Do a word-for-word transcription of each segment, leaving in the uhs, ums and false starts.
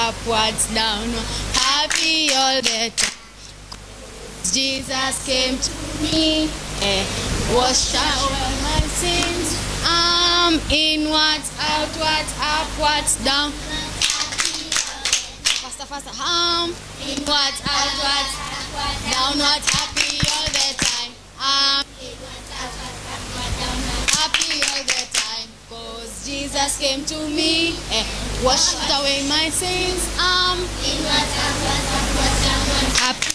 upwards, downward, happy all the time. Jesus came to me, eh, washed away my sins. Um, inwards, outwards, upwards, down. Faster, faster. Um, inwards, outwards, downwards, happy all the time. Um, happy all the time. Cause Jesus came to me, eh, washed away my sins. Um, inwards, outwards, upwards, downwards, happy.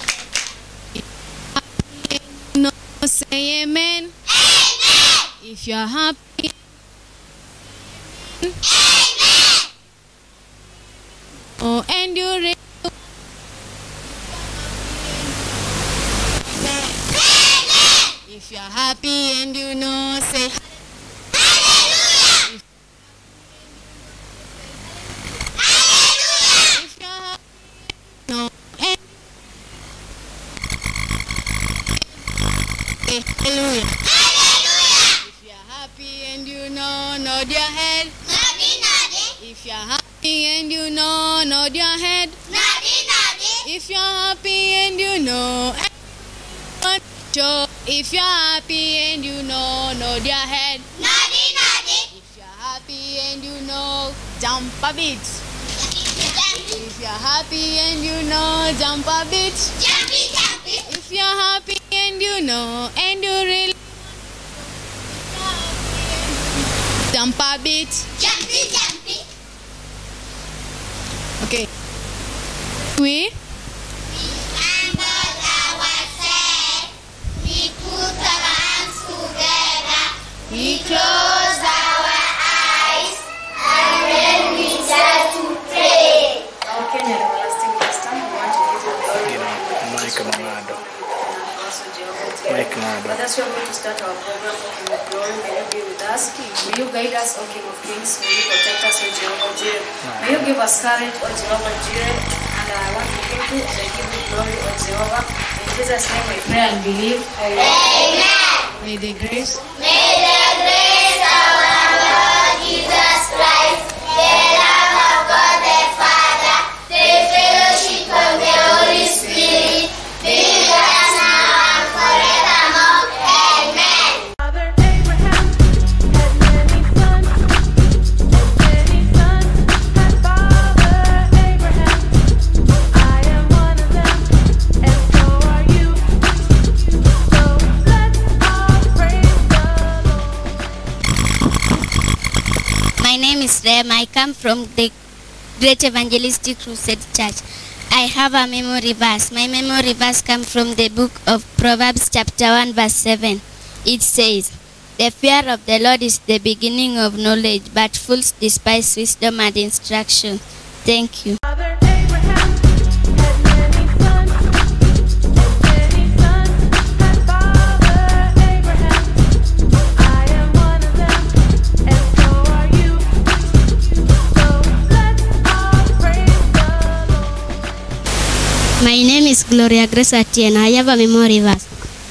No, say amen. Amen. If you're happy, amen. Oh, and you're ready. Amen. If you're happy and you know, say hallelujah. Hallelujah. If you're happy, no, and hallelujah. Hallelujah. If you're happy and you know, nod your head. Noddy, noddy. If you're happy and you know, nod your head. Noddy, noddy. If you're happy and you know, if you're happy and you know, nod your head. Noddy, noddy. If you're happy and you know, jump a bit. If you're happy and you know, jump a bit. Jumpy, jumpy. If you're happy and you know, and you really jump a bit. Jumpy, jumpy. Okay. We? We humble ourselves. We put our hands together. We close our eyes. And then we start to pray. Our Kenya everlasting pastor, we want to give you glory. Mike Manado. Mike Manado. But as we are going to start our program, O King of Glory, may you be with us. May you guide us, O King of Kings. May you protect us, O Jehovah Jireh. May you give us courage, O Jehovah Jireh. And I want to thank you and I give you glory, O Jehovah. In Jesus' name we pray and believe. Amen. May the grace. May the grace of our Lord Jesus Christ, the love of God the Father, the fellowship of the Holy Spirit, be with us now and forevermore. Amen. Father Abraham had many sons, and many sons had Father Abraham. I am one of them, and so are you. So let's all praise the Lord. My name is Rem. I come from the Great Evangelistic Crusade Church. I have a memory verse. My memory verse comes from the book of Proverbs chapter one verse seven. It says, "The fear of the Lord is the beginning of knowledge, but fools despise wisdom and instruction." Thank you. Father Abraham had many sons, and many sons had Father Abraham. I am one of them, and so are you. So let's all praise the Lord. My name is Gloria Grace Atieno. I have a memory verse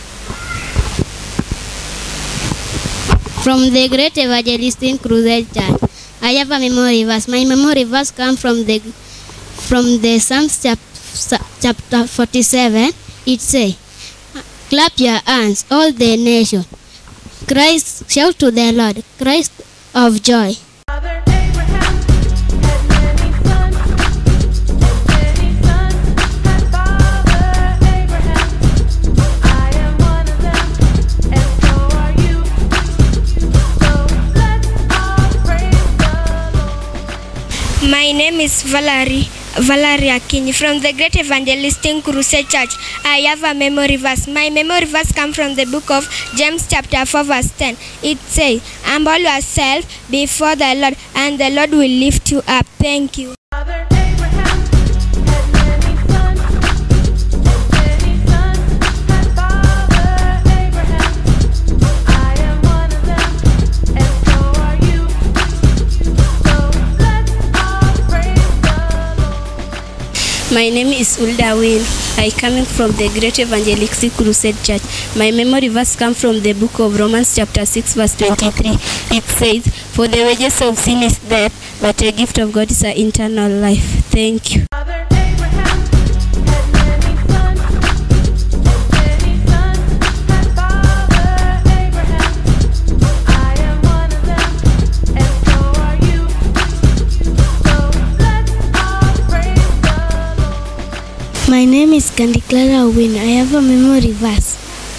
from the Great Evangelistic Crusade Church. I have a memory verse. My memory verse comes from the from the Psalms chap, chapter forty-seven. It says, "Clap your hands, all the nation. Christ, shout to the Lord, Christ of joy." Father Abraham had many sons, and many sons had Father Abraham. I am one of them, and so are you. So let's all praise the Lord. My name is Valerie, Valerie Akinyi from the Great Evangelistic Crusade Church. I have a memory verse. My memory verse comes from the book of James chapter four verse ten. It says, "Humble yourself before the Lord, and the Lord will lift you up." Thank you. Father Abraham had many sons, and many sons had Father Abraham. I am one of them, and so are you. So let's all praise the Lord. My name is Ulda Win. I coming from the Great Evangelistic Crusade Church. My memory verse comes from the book of Romans chapter six verse twenty-three. It says, "For the wages of sin is death, but the gift of God is an eternal life." Thank you. Father Abraham had many sons, and many sons had Father Abraham. I am one of them, and so are you. So let's all praise the Lord. My name is Candy Clara Win. I have a memory verse.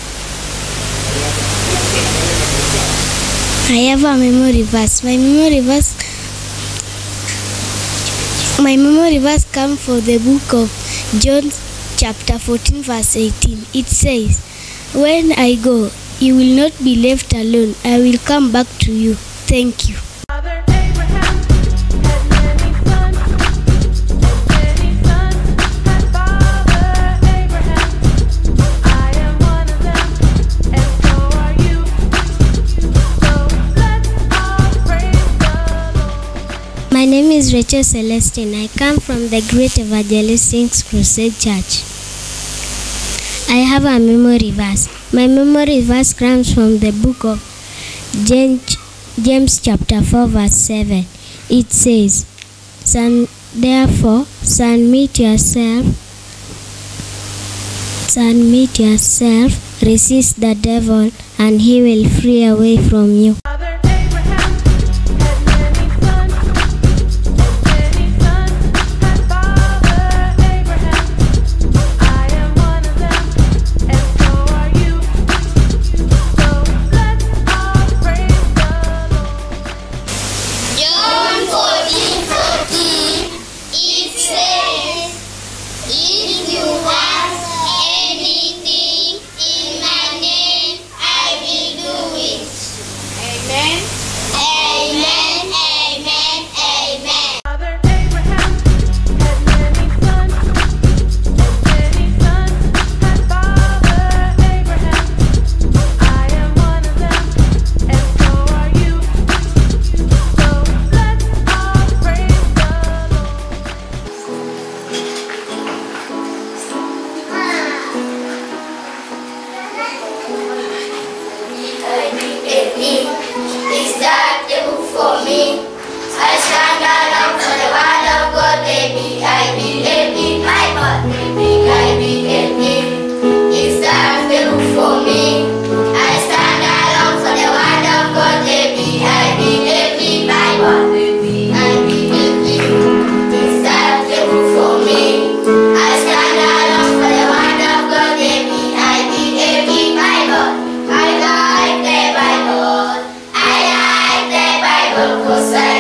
I have a memory verse. My memory verse. My memory verse comes from the book of John, chapter fourteen, verse eighteen. It says, "When I go, you will not be left alone. I will come back to you." Thank you. Father Abraham had many sons, and many sons had Father Abraham. I am one of them, and so are you. So let's all praise the Lord. My name is Rachel Celestine. I come from the Great Evangelistic Crusade Church. I have a memory verse. My memory verse comes from the book of James, James chapter four, verse seven. It says, "Son, therefore, submit yourself, submit yourself, resist the devil, and he will flee away from you." Father Abraham had many sons, and many sons had Father Abraham. I am one of them, and so are you. So let's all praise the Lord. John fourteen fourteen, it says, "If you ask anything in my name, I will do it." Amen. Amen, amen, amen. Father Abraham had many sons, and many sons had Father Abraham. I am one of them, and so are you. So let's all praise the Lord. Is that the book for me? I stand alone for the word of God, baby. I believe in my God, baby. I believe in. Is that the book for me? I stand alone for the word of God, baby. I believe in my God, baby. I believe in. Is that the book for me? I stand alone for the word of God, baby. I believe in my God. I like the Bible. I like the Bible 'cause I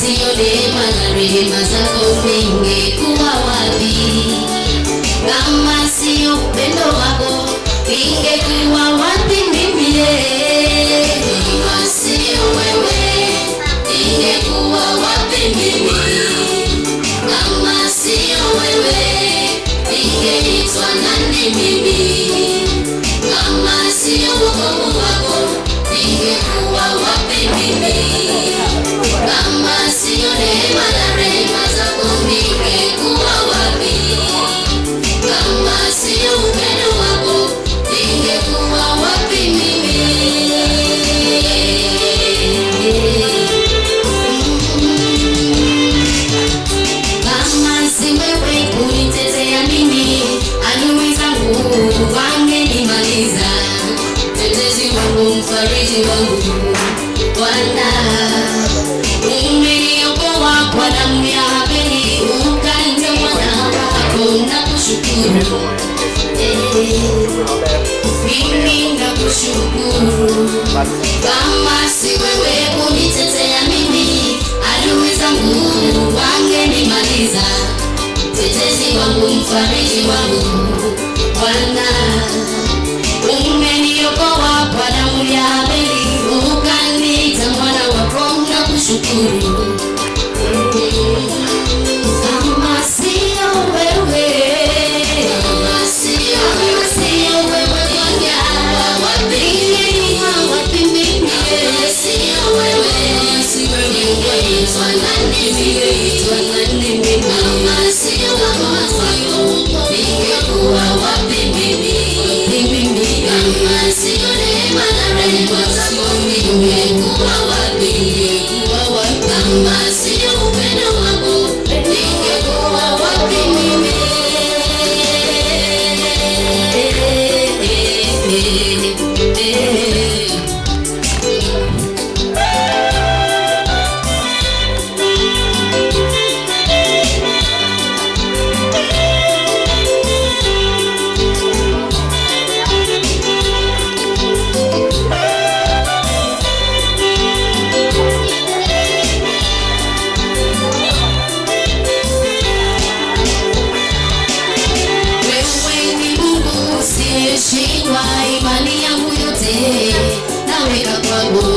sio neema na rehema zako ningekuwa wapi? Kama sio upendo wako ningekuwa wapi mimi? Kama sio wewe ningekuwa wapi mimi? Kama sio wewe ningeitwa nani mimi? Kama sio wokovu wako ningekuwa wapi mimi? Kama sio neema na rehema zako ningekuwa wapi? Kama sio upendo wako ningekuwa wapi mimi? Kama si wewe kunitetea mimi, adui zangu wangenimaliza. Tetezi wangu, mfariji wangu, Bwana umeniokoa kwa damu ya Habili, ukanitoa mwana wako, nakushukuru. Mimi nakushukuru. Kama si wewe kunitetea mimi, adui zangu wangenimaliza. Tetezi wangu, mfariji wangu, Bwana umeniokoa kwa damu ya Habili, ukaniita mwana wako, nakushukuru. Kama sio wewe, kama sio wewe, sio wewe Bwana, wapi wapi mimi? Sio wewe, sio wewe, ningeitwa nani mimi? Kama sio wako ningekuwa wapi mimi? Kama sio neema na rehema zako ningekuwa wapi? Kama sio upendo wako ningekuwa wapi mimi? Shindwa imani yangu yote naweka kwako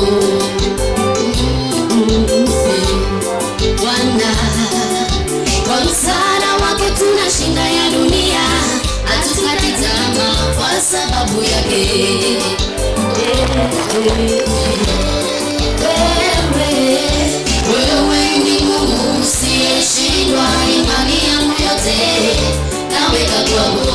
Bwana, kwa msaada wako tunashinda ya dunia, hatukati tamaa kwa sababu yake. Wewe, wewe ni Mungu usiyeshindwa, imani yangu yote naweka kwako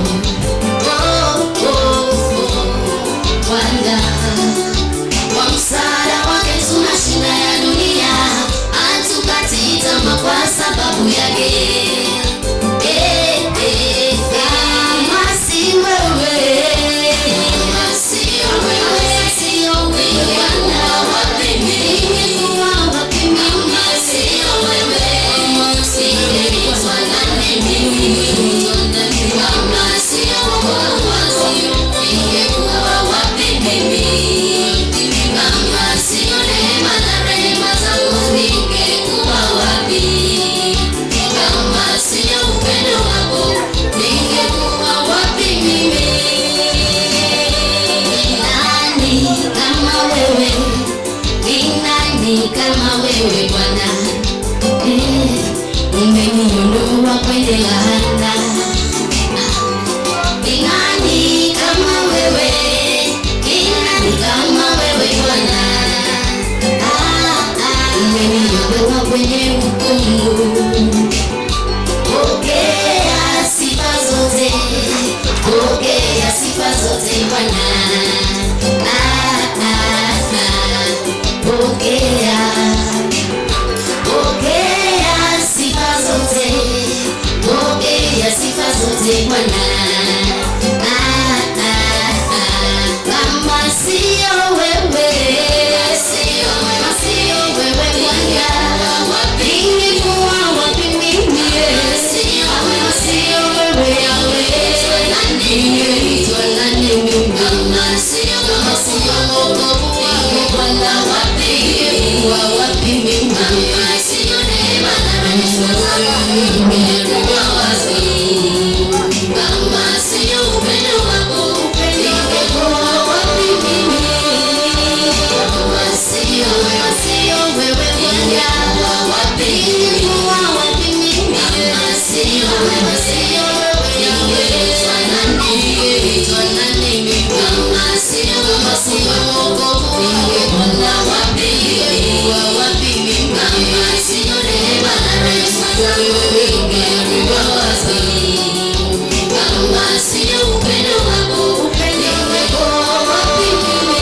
Bwana, kwa msaada wake tunashinda ya dunia, hatukati tamaa kwa sababu yake. Eh, eh, kama si wewe, kama sio wewe, sio wewe Bwana, wapi mimi? Wapi mimi? Kama sio wewe, ningeitwa nani mimi? Kama sio wewe, ningekuwa wapi mimi? Kama sio neema na rehema zako ningekuwa wapi? Kama sio upendo wako ningekuwa wapi mimi? Nani kama wewe? Ni nani kama wewe Bwana? Umeniondoa kwenye laana. Ni nani kama wewe? Ni nani kama wewe Bwana? Umeniondoa kwenye hukumu. Pokea sifa zote, pokea sifa zote Bwana. Pokea, pokea sifa zote, pokea sifa zote Bwana. Kama sio wewe, sio wewe, sio wewe Bwana, ningekuwa wapi mimi? Sio wewe, sio wewe Yahweh, ningeitwa nani mimi? Kama sio wewe, sio wokovu wako Bwana, wapi ningekuwa wapi mimi? ningekuwa wapi? Kama sio upendo wako, ningekuwa wapi mimi? Kama sio wewe, sio wewe, ningekuwa wapi? Ningekuwa wapi mimi? Kama sio wewe, sio wewe, ningeitwa nani? Ningeitwa nani mimi? Kama sio wewe, sio wokovu, ningekuwa wapi? Ningekuwa wapi mimi? Kama sio neema na rehema zako, ningekuwa wapi? Kama sio upendo wako, ningekuwa wapi mimi?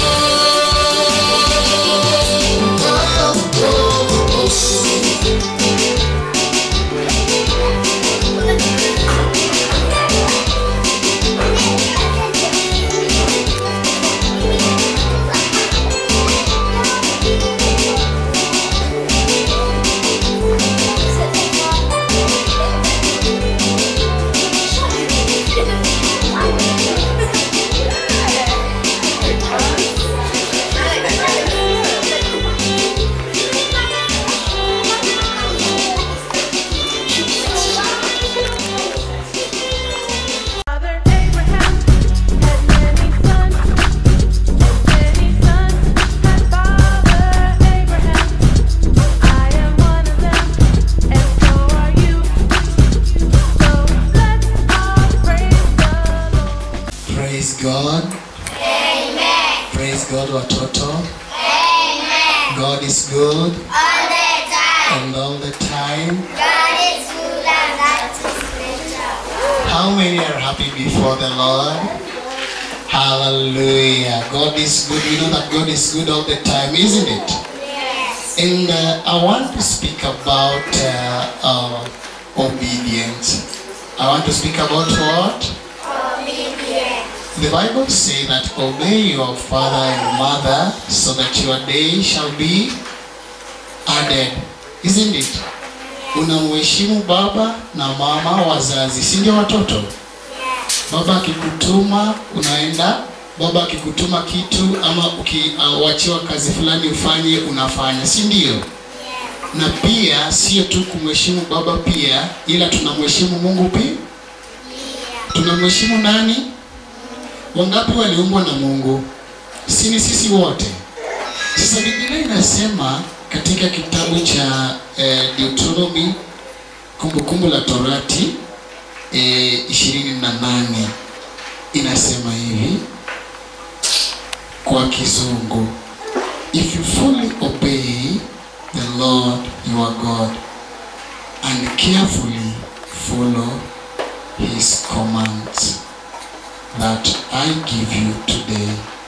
Father Abraham had many sons, and many sons had Father Abraham. I am one of them, and so are you. So let's all praise the Lord. Praise God. Amen. Praise God watoto. Amen. God is good All the time. and all the time. God is good and that is better. How many are happy before the Lord? Hallelujah. God is good. We know that God is good all the time, isn't it? Yes. And uh, I want to speak about uh, uh, obedience. I want to speak about what? Obedience. The Bible says that obey your father and mother so that your day shall be added. Isn't it? Unamheshimu baba na mama wazazi, si ndio watoto? Baba akikutuma unaenda, baba akikutuma kitu ama ukiachiwa uh, kazi fulani ufanye unafanya, si ndio? Na pia sio tu kumheshimu baba pia, ila tunamheshimu Mungu pia. Tunamheshimu nani? Wangapi waliumbwa na Mungu? Si ni sisi wote. Sasa Biblia inasema katika kitabu cha eh, Deuteronomy, kumbukumbu la Torati eh, ishirini na nane inasema hivi kwa Kizungu: if you fully obey the Lord your God and carefully follow his commands that I give you today.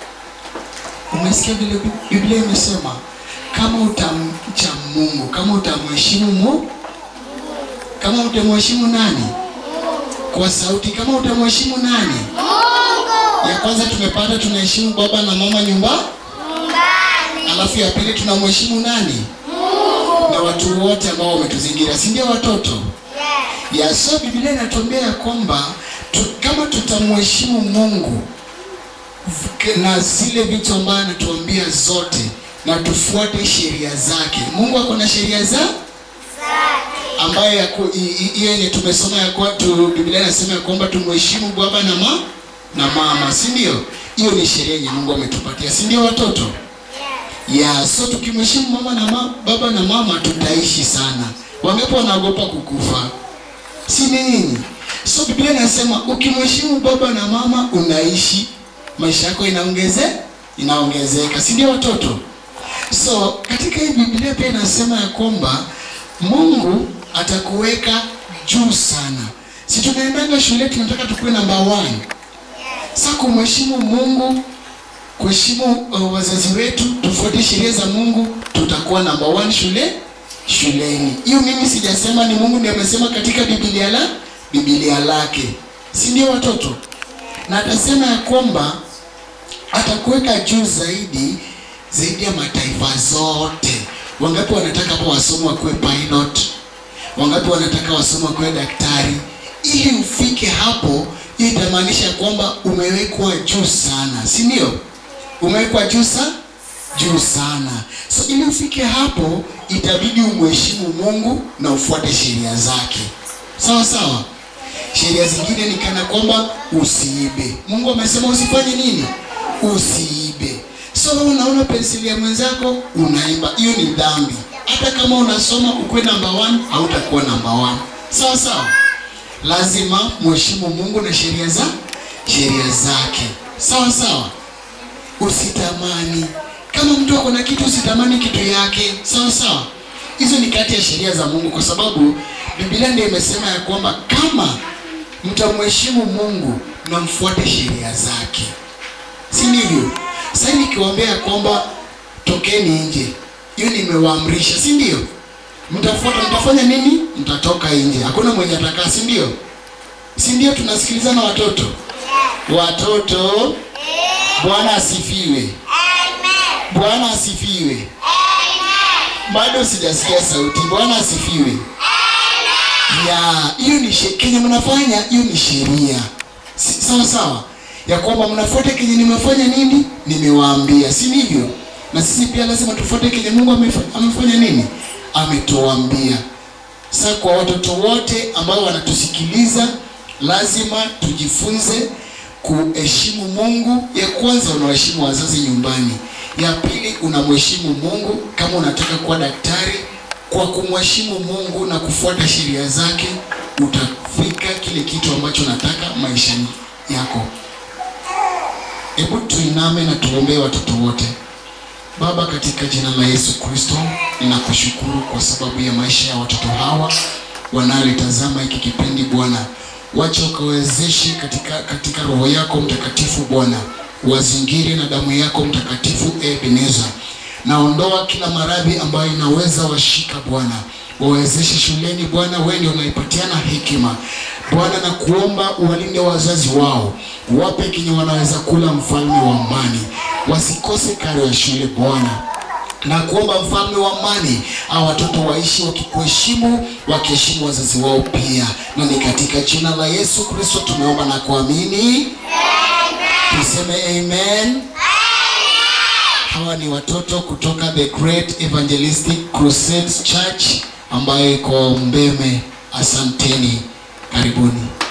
Umesikia vile Biblia imesema kama utamcha Mungu, kama utamheshimu Mungu, kama utamheshimu nani? Kwa sauti, kama utamheshimu nani? Mungu. Ya kwanza tumepata tunaheshimu baba na mama nyumba? Nyumbani. Alafu ya pili tunamheshimu nani? Mungu. Na watu wote ambao wametuzingira, si ndio watoto? Yes. Ya so Biblia inatuambia ya kwamba tu, kama tutamheshimu Mungu na zile vitu ambazo anatuambia zote na tufuate sheria zake. Mungu ako na sheria za Zake. ambayo yako hiyo yenye tumesoma ya kwa tu, Biblia inasema ya kwamba tumheshimu baba na mama na mama, si ndio? Hiyo ni sheria yenye Mungu ametupatia, si ndio watoto? Yes. Ya so tukimheshimu mama na mama, baba na mama tutaishi sana. Wangapi wanaogopa kukufa? Si nini? So Biblia inasema ukimheshimu baba na mama unaishi, maisha yako inaongeze inaongezeka, si ndio watoto? So katika hii Biblia pia inasema ya kwamba Mungu atakuweka juu sana. Si tunaendanga shule tunataka tukue number one. Sasa kumheshimu Mungu, kuheshimu uh, wazazi wetu, tufuate sheria za Mungu, tutakuwa number one shule shuleni. Hiyo mimi sijasema, ni Mungu ndiye amesema katika Biblia la Biblia lake. Si ndio watoto? Na atasema ya kwamba atakuweka juu zaidi zaidi ya mataifa zote. Wangapi wanataka hapo wasomo wakuwe pilot? Wangapi wanataka wasomo wakuwe daktari? Ili ufike hapo, hii itamaanisha kwamba umewekwa juu sana, si ndio? Umewekwa juu sana juu sana. So ili ufike hapo itabidi umheshimu Mungu na ufuate sheria zake. Sawa sawa. Sheria zingine ni kana kwamba usiibe. Mungu amesema usifanye nini? Usiibe. So unaona penseli ya mwenzako unaiba, hiyo ni dhambi. Hata kama unasoma ukwe number one, hautakuwa number one. Sawa sawa. Lazima mheshimu Mungu na sheria za sheria zake. Sawa sawa. Usitamani. Kama mtu ako na kitu usitamani kitu yake. Sawa sawa. Hizo ni kati ya sheria za Mungu, kwa sababu Biblia ndiyo imesema ya kwamba kama mtamheshimu Mungu na mfuate sheria zake. Si ndivyo? Sasa nikiwaambia kwamba tokeni nje, hiyo nimewaamrisha, si ndio? Mtafuata, mtafanya nini? Mtatoka nje. Hakuna mwenye atakaa, si ndio? Si ndio? Tunasikilizana watoto? Watoto, Bwana asifiwe. Amen. Bwana asifiwe. Amen. Bado sijasikia sauti. Bwana asifiwe. Amen. Ya, hiyo ni sheria mnafanya, hiyo ni sheria. Sawa sawa. Ya kwamba mnafuata kenye nimefanya nini? Nimewaambia, si ndivyo? Na sisi pia lazima tufuate kenye Mungu amefanya nini? Ametuambia. Sasa kwa watoto wote ambao wanatusikiliza, lazima tujifunze kuheshimu Mungu. Ya kwanza unaheshimu wazazi nyumbani. Ya pili unamheshimu Mungu kama unataka kuwa daktari. Kwa kumheshimu Mungu na kufuata sheria zake, utafika kile kitu ambacho unataka maishani yako. Hebu tuiname na tuombe watoto wote. Baba, katika jina la Yesu Kristo, ninakushukuru kwa sababu ya maisha ya watoto hawa wanaolitazama hiki kipindi Bwana. Wacha ukawezeshe katika katika roho yako mtakatifu Bwana. Wazingire na damu yako mtakatifu Ebeneza. Naondoa kila maradhi ambayo inaweza washika Bwana. Wawezeshe shuleni Bwana, wewe ndio unaipatiana hekima. Bwana, na kuomba uwalinde wazazi wao. Wape kinye wanaweza kula, mfalme wa amani. Wasikose karo ya shule Bwana. Na kuomba mfalme wa amani, hao watoto waishi wakikuheshimu, wakiheshimu wazazi wao pia. Na ni katika jina la Yesu Kristo tumeomba na kuamini. Amen. Tuseme amen. Amen. Hawa ni watoto kutoka The Great Evangelistic Crusades Church ambayo iko Mbeme. Asanteni. Karibuni.